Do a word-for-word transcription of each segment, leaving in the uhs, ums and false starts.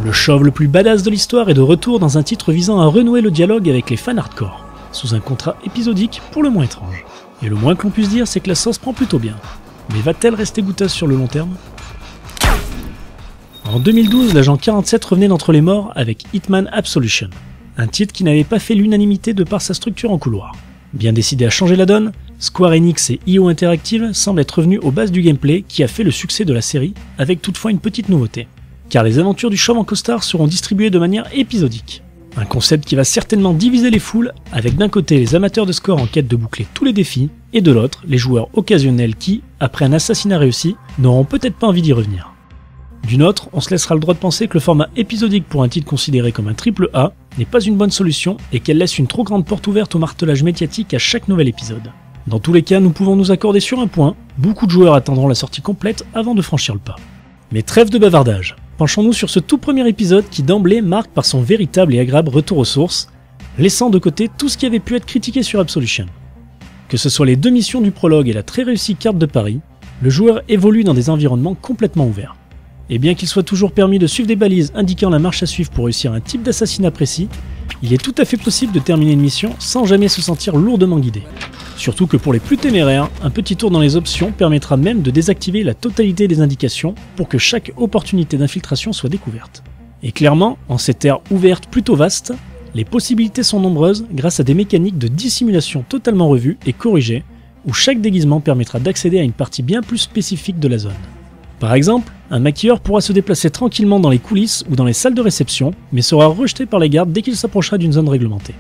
Le chauve le plus badass de l'histoire est de retour dans un titre visant à renouer le dialogue avec les fans hardcore, sous un contrat épisodique pour le moins étrange. Et le moins que l'on puisse dire, c'est que la sauce prend plutôt bien. Mais va-t-elle rester goûteuse sur le long terme? En deux mille douze, l'agent quarante-sept revenait d'entre les morts avec Hitman Absolution, un titre qui n'avait pas fait l'unanimité de par sa structure en couloir. Bien décidé à changer la donne, Square Enix et I O Interactive semblent être revenus aux bases du gameplay qui a fait le succès de la série, avec toutefois une petite nouveauté. Car les aventures du chauve en costard seront distribuées de manière épisodique. Un concept qui va certainement diviser les foules, avec d'un côté les amateurs de score en quête de boucler tous les défis, et de l'autre les joueurs occasionnels qui, après un assassinat réussi, n'auront peut-être pas envie d'y revenir. D'une autre, on se laissera le droit de penser que le format épisodique pour un titre considéré comme un triple A n'est pas une bonne solution et qu'elle laisse une trop grande porte ouverte au martelage médiatique à chaque nouvel épisode. Dans tous les cas, nous pouvons nous accorder sur un point, beaucoup de joueurs attendront la sortie complète avant de franchir le pas. Mais trêve de bavardage, penchons-nous sur ce tout premier épisode qui d'emblée marque par son véritable et agréable retour aux sources, laissant de côté tout ce qui avait pu être critiqué sur Absolution. Que ce soit les deux missions du prologue et la très réussie carte de Paris, le joueur évolue dans des environnements complètement ouverts. Et bien qu'il soit toujours permis de suivre des balises indiquant la marche à suivre pour réussir un type d'assassinat précis, il est tout à fait possible de terminer une mission sans jamais se sentir lourdement guidé. Surtout que pour les plus téméraires, un petit tour dans les options permettra même de désactiver la totalité des indications pour que chaque opportunité d'infiltration soit découverte. Et clairement, en cette ère ouverte plutôt vaste, les possibilités sont nombreuses grâce à des mécaniques de dissimulation totalement revues et corrigées, où chaque déguisement permettra d'accéder à une partie bien plus spécifique de la zone. Par exemple, un maquilleur pourra se déplacer tranquillement dans les coulisses ou dans les salles de réception, mais sera rejeté par les gardes dès qu'il s'approchera d'une zone réglementée.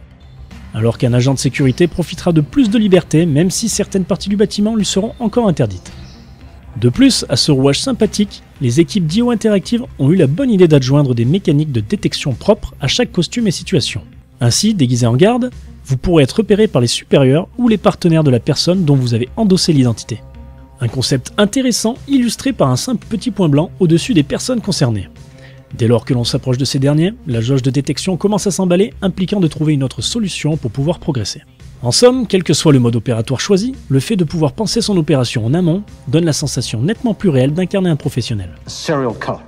Alors qu'un agent de sécurité profitera de plus de liberté, même si certaines parties du bâtiment lui seront encore interdites. De plus, à ce rouage sympathique, les équipes d'I O Interactive ont eu la bonne idée d'adjoindre des mécaniques de détection propres à chaque costume et situation. Ainsi, déguisé en garde, vous pourrez être repéré par les supérieurs ou les partenaires de la personne dont vous avez endossé l'identité. Un concept intéressant illustré par un simple petit point blanc au-dessus des personnes concernées. Dès lors que l'on s'approche de ces derniers, la jauge de détection commence à s'emballer, impliquant de trouver une autre solution pour pouvoir progresser. En somme, quel que soit le mode opératoire choisi, le fait de pouvoir penser son opération en amont donne la sensation nettement plus réelle d'incarner un professionnel. Serial killer.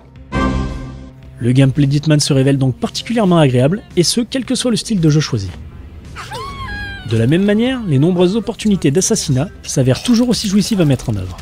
Le gameplay d'Hitman se révèle donc particulièrement agréable, et ce, quel que soit le style de jeu choisi. De la même manière, les nombreuses opportunités d'assassinat s'avèrent toujours aussi jouissives à mettre en œuvre.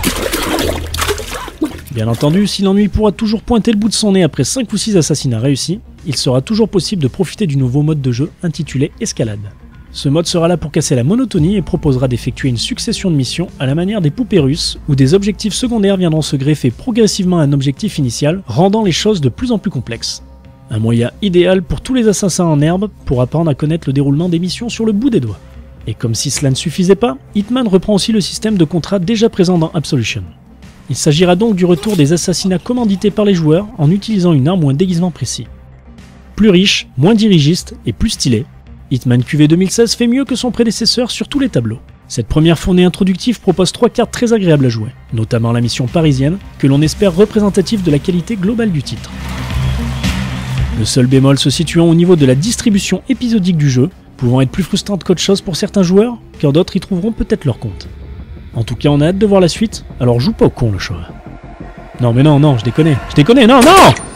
Bien entendu, si l'ennui pourra toujours pointer le bout de son nez après cinq ou six assassinats réussis, il sera toujours possible de profiter du nouveau mode de jeu intitulé Escalade. Ce mode sera là pour casser la monotonie et proposera d'effectuer une succession de missions à la manière des poupées russes, où des objectifs secondaires viendront se greffer progressivement à un objectif initial, rendant les choses de plus en plus complexes. Un moyen idéal pour tous les assassins en herbe pour apprendre à connaître le déroulement des missions sur le bout des doigts. Et comme si cela ne suffisait pas, Hitman reprend aussi le système de contrat déjà présent dans Absolution. Il s'agira donc du retour des assassinats commandités par les joueurs en utilisant une arme ou un déguisement précis. Plus riche, moins dirigiste et plus stylé, Hitman Q V deux mille seize fait mieux que son prédécesseur sur tous les tableaux. Cette première fournée introductive propose trois cartes très agréables à jouer, notamment la mission parisienne, que l'on espère représentative de la qualité globale du titre. Le seul bémol se situant au niveau de la distribution épisodique du jeu, pouvant être plus frustrante qu'autre chose pour certains joueurs, car d'autres y trouveront peut-être leur compte. En tout cas, on a hâte de voir la suite, alors joue pas au con le chauve. Non mais non, non, je déconne, je déconne, non, non!